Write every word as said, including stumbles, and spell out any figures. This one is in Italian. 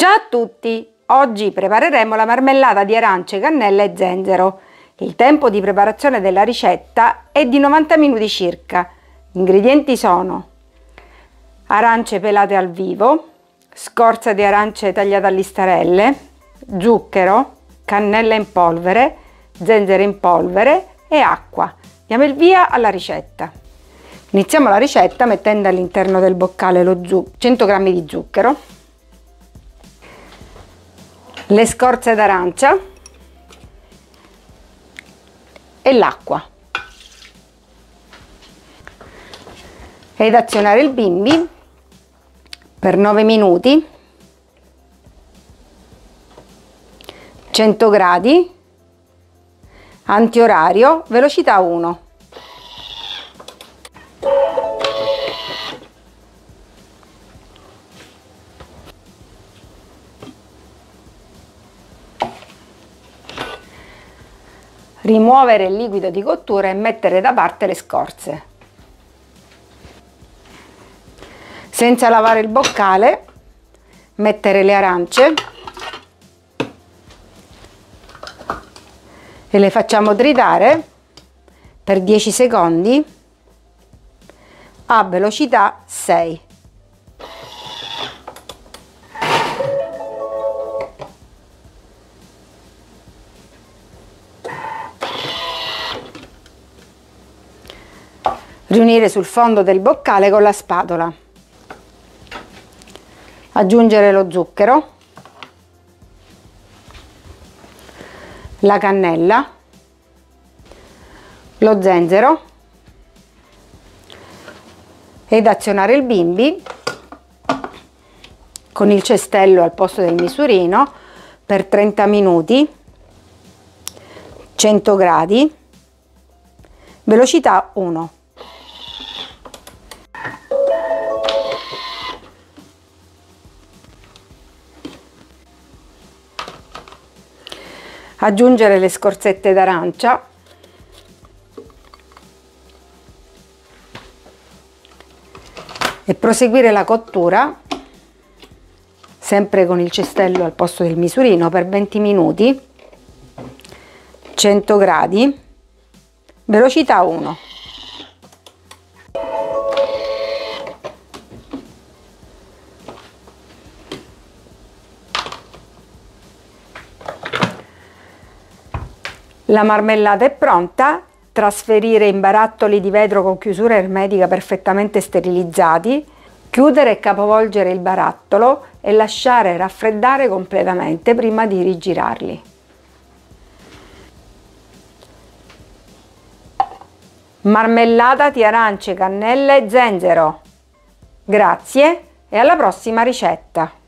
Ciao a tutti! Oggi prepareremo la marmellata di arance, cannella e zenzero. Il tempo di preparazione della ricetta è di novanta minuti circa. Gli ingredienti sono arance pelate al vivo, scorza di arance tagliata a listarelle, zucchero, cannella in polvere, zenzero in polvere e acqua. Diamo il via alla ricetta. Iniziamo la ricetta mettendo all'interno del boccale lo cento grammi di zucchero, le scorze d'arancia e l'acqua ed azionare il bimbi per nove minuti, cento gradi, antiorario, velocità uno. Rimuovere il liquido di cottura e mettere da parte le scorze. Senza lavare il boccale, mettere le arance e le facciamo tritare per dieci secondi a velocità sei. Riunire sul fondo del boccale con la spatola. Aggiungere lo zucchero, la cannella, lo zenzero ed azionare il bimbi con il cestello al posto del misurino per trenta minuti, cento gradi, velocità uno. Aggiungere le scorzette d'arancia, e proseguire la cottura sempre con il cestello al posto del misurino per venti minuti, cento gradi, velocità uno. La marmellata è pronta. Trasferire in barattoli di vetro con chiusura ermetica perfettamente sterilizzati, chiudere e capovolgere il barattolo e lasciare raffreddare completamente prima di rigirarli. Marmellata di arance, cannella e zenzero. Grazie e alla prossima ricetta!